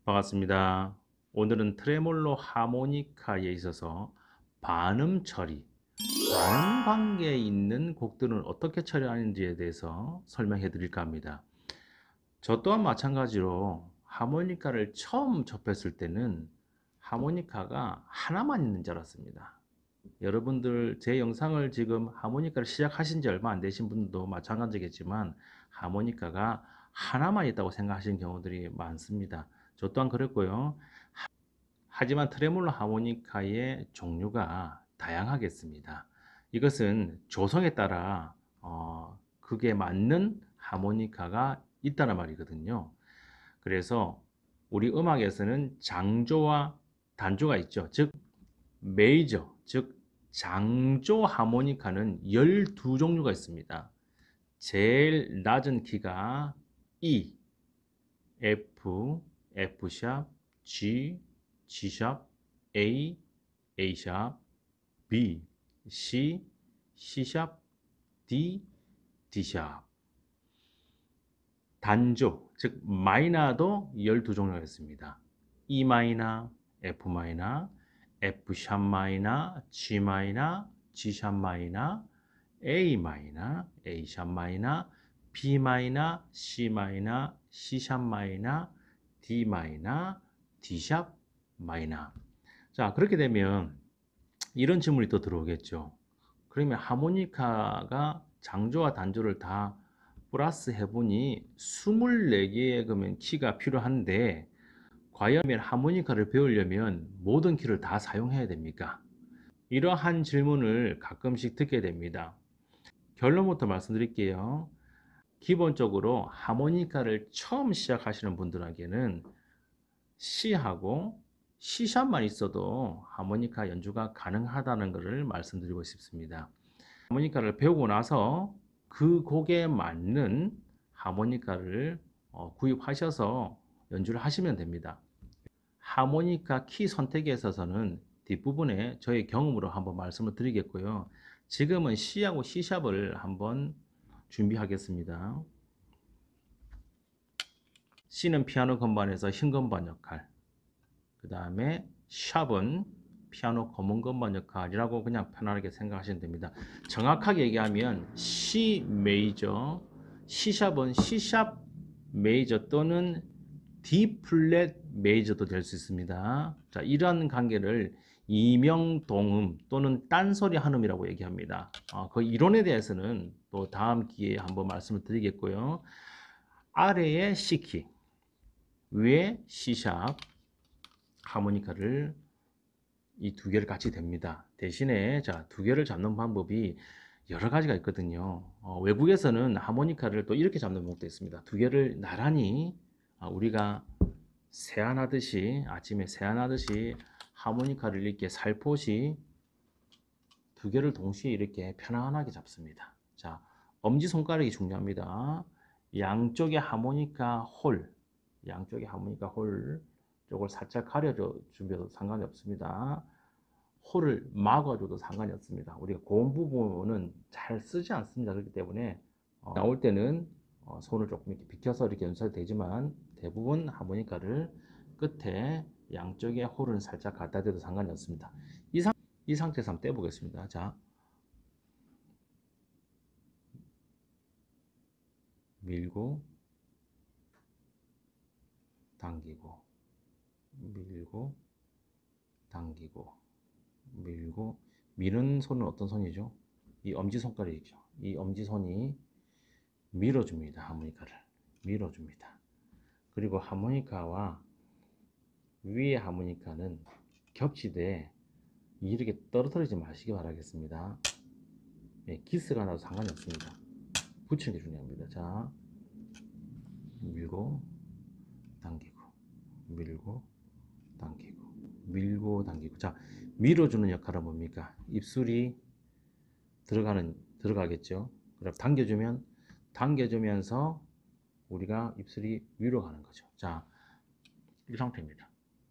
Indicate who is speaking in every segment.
Speaker 1: 반갑습니다. 오늘은 트레몰로 하모니카에 있어서 반음 처리, 반음 관계에 있는 곡들은 어떻게 처리하는지에 대해서 설명해 드릴까 합니다. 저 또한 마찬가지로 하모니카를 처음 접했을 때는 하모니카가 하나만 있는 줄 알았습니다. 여러분들 제 영상을 지금 하모니카를 시작하신 지 얼마 안 되신 분들도 마찬가지겠지만 하모니카가 하나만 있다고 생각하시는 경우들이 많습니다. 저 또한 그랬고요. 하지만 트레몰로 하모니카의 종류가 다양하겠습니다. 이것은 조성에 따라 그게 맞는 하모니카가 있다는 말이거든요. 그래서 우리 음악에서는 장조와 단조가 있죠. 즉 메이저, 즉 장조 하모니카는 12종류가 있습니다. 제일 낮은 키가 E, F, F샵, G, G샵, A, A샵, B, C, C샵, D, D샵. 단조, 즉 마이너도 12종류가 있습니다. E 마이너, F 마이너, F샵 마이너, G 마이너, G샵 마이너, A 마이너, A샵 마이너, B 마이너, C 마이너, C샵 마이너, D 마이너, D샵 마이너. 자, 그렇게 되면 이런 질문이 또 들어오겠죠. 그러면 하모니카가 장조와 단조를 다 플러스 해보니 24개의 그러면 키가 필요한데 과연 하모니카를 배우려면 모든 키를 다 사용해야 됩니까? 이러한 질문을 가끔씩 듣게 됩니다. 결론부터 말씀드릴게요. 기본적으로 하모니카를 처음 시작하시는 분들에게는 C하고 C샵만 있어도 하모니카 연주가 가능하다는 것을 말씀드리고 싶습니다. 하모니카를 배우고 나서 그 곡에 맞는 하모니카를 구입하셔서 연주를 하시면 됩니다. 하모니카 키 선택에 있어서는 뒷부분에 저의 경험으로 한번 말씀을 드리겠고요. 지금은 C하고 C샵을 한번 준비하겠습니다. C는 피아노 건반에서 흰 건반 역할, 그 다음에 샵은 피아노 검은 건반 역할이라고 그냥 편안하게 생각하시면 됩니다. 정확하게 얘기하면 C 메이저, C샵은 C샵 메이저 또는 D 플랫 메이저도 될 수 있습니다. 자, 이러한 관계를 이명동음 또는 딴소리 한음이라고 얘기합니다. 그 이론에 대해서는 또 다음 기회에 한번 말씀을 드리겠고요. 아래에 C키, 위에 C샵 하모니카를 이 두 개를 같이 댑니다. 대신에 자, 두 개를 잡는 방법이 여러 가지가 있거든요. 외국에서는 하모니카를 또 이렇게 잡는 방법도 있습니다. 두 개를 나란히 우리가 세안하듯이 아침에 세안하듯이 하모니카를 이렇게 살포시 두 개를 동시에 이렇게 편안하게 잡습니다. 자, 엄지손가락이 중요합니다. 양쪽의 하모니카 홀, 양쪽의 하모니카 홀 쪽을 살짝 가려줘 주셔도 상관이 없습니다. 홀을 막아줘도 상관이 없습니다. 우리가 고음 부분은 잘 쓰지 않습니다. 그렇기 때문에 나올 때는 손을 조금 이렇게 비켜서 이렇게 연주해도 되지만 대부분 하모니카를 끝에 양쪽에 홀을 살짝 갖다 대도 상관이 없습니다. 이 상태에서 한번 떼보겠습니다. 자, 밀고 당기고 밀고 당기고 밀고, 미는 손은 어떤 손이죠? 이 엄지손가락이죠. 이 엄지손이 밀어줍니다. 하모니카를 밀어줍니다. 그리고 하모니카와 위의 하모니카는 겹치되 이렇게 떨어뜨리지 마시기 바라겠습니다. 예, 기스가 나도 상관이 없습니다. 붙이는 게 중요합니다. 자, 밀고 당기고 밀고 당기고 밀고 당기고. 자, 밀어주는 역할은 뭡니까? 입술이 들어가겠죠. 그럼 당겨주면서 우리가 입술이 위로 가는 거죠. 자, 이 상태입니다.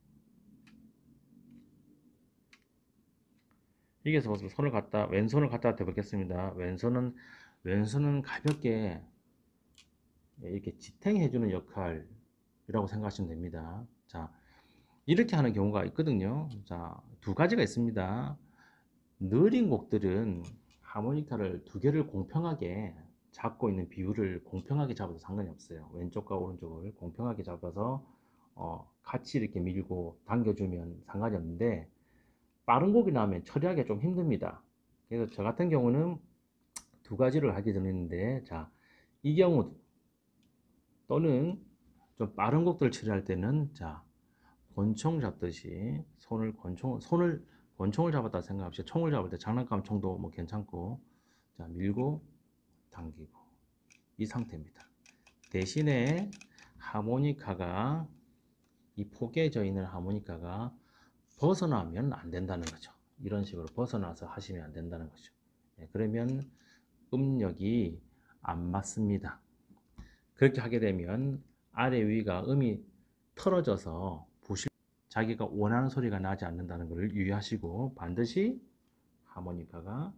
Speaker 1: 여기서 손을 왼손을 갖다 대보겠습니다. 왼손은 가볍게 이렇게 지탱해주는 역할, 이라고 생각하시면 됩니다. 자, 이렇게 하는 경우가 있거든요. 자, 두 가지가 있습니다. 느린 곡들은 하모니카를 두 개를 공평하게 잡고 있는 비율을 공평하게 잡아도 상관이 없어요. 왼쪽과 오른쪽을 공평하게 잡아서 같이 이렇게 밀고 당겨주면 상관이 없는데, 빠른 곡이 나오면 처리하기가 좀 힘듭니다. 그래서 저 같은 경우는 두 가지를 하게 되는데, 자, 이 경우 또는 좀 빠른 곡들을 처리할 때는, 자, 권총 잡듯이 손을 권총을 잡았다 생각합시다. 총을 잡을 때 장난감 총도 뭐 괜찮고, 자, 밀고 당기고 이 상태입니다. 대신에 하모니카가, 이 포개져 있는 하모니카가 벗어나면 안 된다는 거죠. 이런 식으로 벗어나서 하시면 안 된다는 거죠. 그러면 음력이 안 맞습니다. 그렇게 하게 되면 아래 위가 음이 틀어져서 자기가 원하는 소리가 나지 않는다는 것을 유의하시고, 반드시 하모니카가,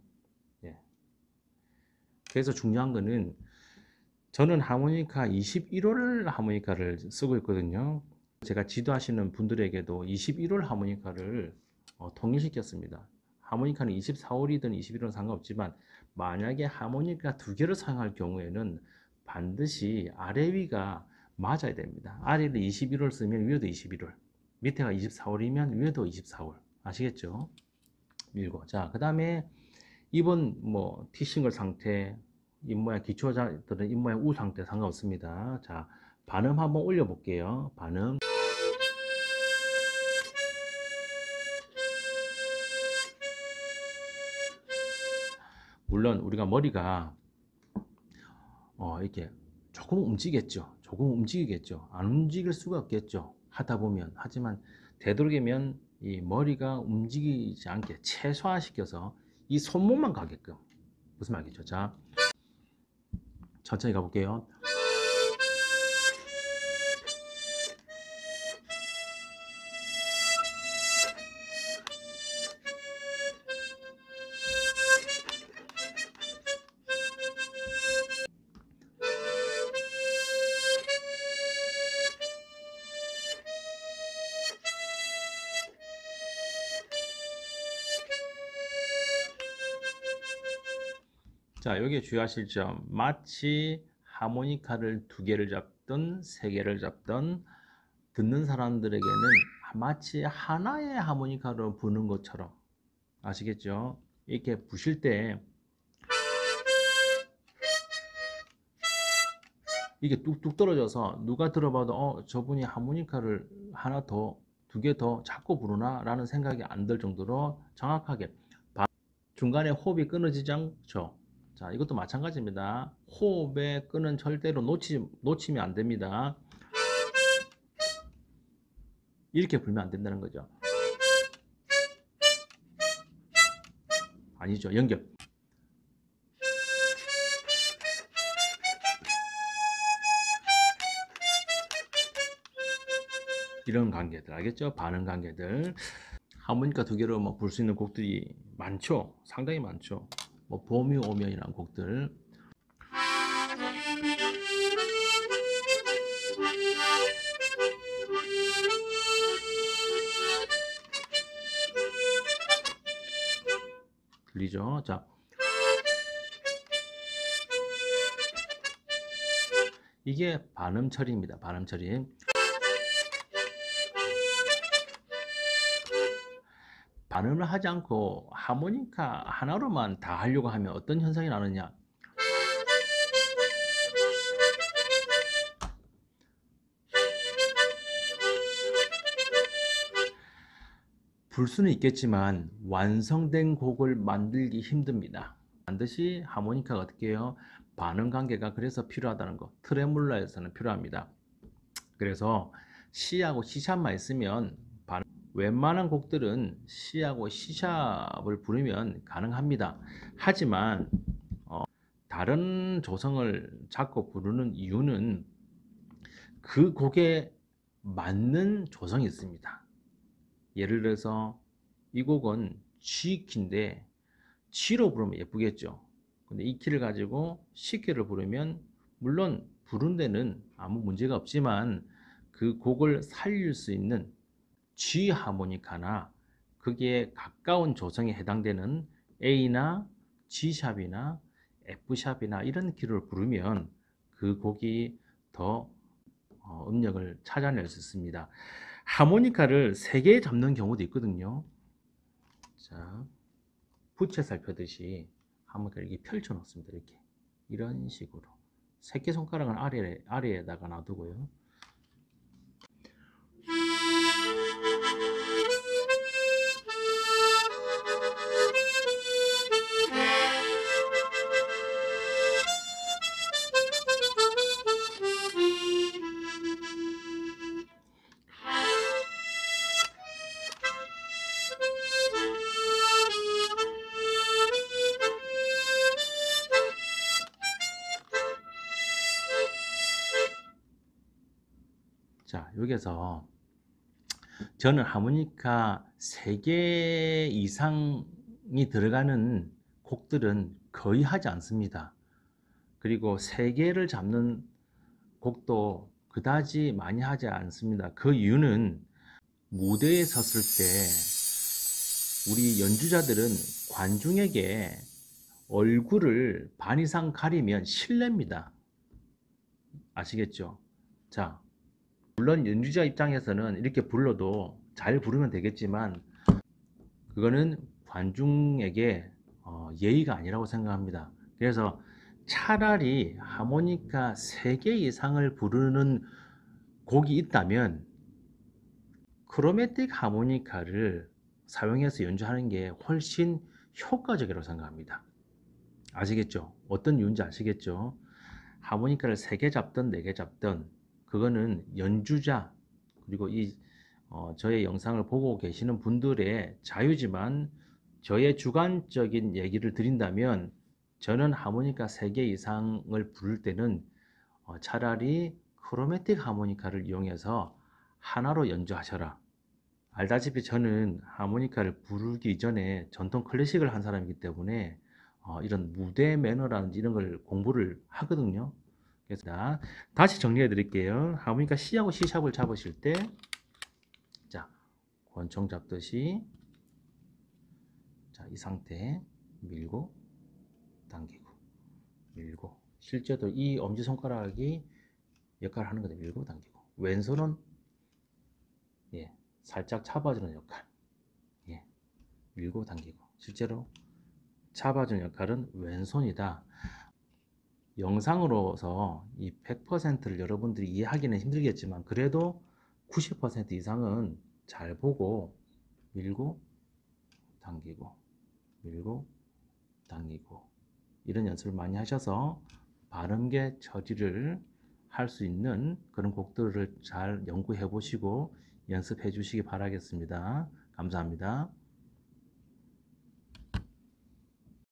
Speaker 1: 그래서 중요한 거는, 저는 하모니카 21월 하모니카를 쓰고 있거든요. 제가 지도하시는 분들에게도 21월 하모니카를 통일시켰습니다. 하모니카는 24월이든 21월은 상관없지만, 만약에 하모니카 두 개를 사용할 경우에는 반드시 아래 위가 맞아야 됩니다. 아래를 21월 쓰면 위에도 21월, 밑에가 24월이면 위에도 24월. 아시겠죠? 밀고. 자, 그 다음에 입은 뭐 티싱글 상태, 입모양 기초자들은 입모양 우 상태 상관없습니다. 자, 반음 한번 올려 볼게요. 반음. 물론 우리가 머리가 이렇게 조금 움직이겠죠. 조금 움직이겠죠. 안 움직일 수가 없겠죠. 하다 보면. 하지만 되도록이면 이 머리가 움직이지 않게 최소화시켜서 이 손목만 가게끔. 무슨 말이죠? 자, 천천히 가볼게요. 자, 여기에 주의하실 점, 마치 하모니카를 두 개를 잡든 세 개를 잡든 듣는 사람들에게는 마치 하나의 하모니카로 부는 것처럼, 아시겠죠? 이렇게 부실 때 이게 뚝뚝 떨어져서 누가 들어봐도 저분이 하모니카를 하나 더, 두 개 더 자꾸 부르나? 라는 생각이 안 들 정도로 정확하게 중간에 호흡이 끊어지지 않죠. 자, 이것도 마찬가지입니다. 호흡의 끈은 절대로 놓치면 안 됩니다. 이렇게 불면 안 된다는 거죠. 아니죠. 연결. 이런 관계들 알겠죠? 반응 관계들. 하모니카 두 개로 뭐 불 수 있는 곡들이 많죠. 상당히 많죠. 뭐 봄이 오면이라는 곡들. 들리죠? 자, 이게 반음 처리입니다. 반음 처리. 반음을 하지 않고 하모니카 하나로만 다 하려고 하면 어떤 현상이 나느냐? 불 수는 있겠지만 완성된 곡을 만들기 힘듭니다. 반드시 하모니카가 어떻게 해요? 반음 관계가 그래서 필요하다는 거. 트레몰라에서는 필요합니다. 그래서 C하고 C샵만 있으면 웬만한 곡들은 C하고 C샵을 부르면 가능합니다. 하지만 다른 조성을 잡고 부르는 이유는 그 곡에 맞는 조성이 있습니다. 예를 들어서 이 곡은 G 키인데 G로 부르면 예쁘겠죠. 근데 이 키를 가지고 C 키를 부르면 물론 부른 데는 아무 문제가 없지만 그 곡을 살릴 수 있는 G 하모니카나 거기에 가까운 조성에 해당되는 A나 G샵이나 F샵이나 이런 키를 부르면 그 곡이 더 음역을 찾아낼 수 있습니다. 하모니카를 3개 잡는 경우도 있거든요. 자, 부채 살펴듯이 하모니카를 이렇게 펼쳐 놓습니다. 이렇게 이런 식으로 새끼손가락은 아래에다가 놔두고요. 자, 여기서 저는 하모니카 3개 이상이 들어가는 곡들은 거의 하지 않습니다. 그리고 3개를 잡는 곡도 그다지 많이 하지 않습니다. 그 이유는 무대에 섰을 때 우리 연주자들은 관중에게 얼굴을 반 이상 가리면 실례입니다. 아시겠죠? 자, 물론 연주자 입장에서는 이렇게 불러도 잘 부르면 되겠지만 그거는 관중에게 예의가 아니라고 생각합니다. 그래서 차라리 하모니카 3개 이상을 부르는 곡이 있다면 크로매틱 하모니카를 사용해서 연주하는 게 훨씬 효과적이라고 생각합니다. 아시겠죠? 어떤 이유인지 아시겠죠? 하모니카를 3개 잡든 4개 잡든 그거는 연주자 그리고 저의 영상을 보고 계시는 분들의 자유지만 저의 주관적인 얘기를 드린다면 저는 하모니카 3개 이상을 부를 때는 차라리 크로매틱 하모니카를 이용해서 하나로 연주하셔라. 알다시피 저는 하모니카를 부르기 전에 전통 클래식을 한 사람이기 때문에 이런 무대 매너라든지 이런 걸 공부를 하거든요. 그래서 다시 정리해 드릴게요. 하모니카 C하고 C샵을 잡으실 때, 자, 권총 잡듯이, 자, 이 상태 밀고, 당기고, 밀고. 실제로 이 엄지손가락이 역할을 하는 거죠. 밀고, 당기고. 왼손은, 예, 살짝 잡아주는 역할. 예, 밀고, 당기고. 실제로 잡아주는 역할은 왼손이다. 영상으로서 이 100%를 여러분들이 이해하기는 힘들겠지만 그래도 90% 이상은 잘 보고 밀고 당기고 밀고 당기고 이런 연습을 많이 하셔서 발음계 처리를 할 수 있는 그런 곡들을 잘 연구해 보시고 연습해 주시기 바라겠습니다. 감사합니다.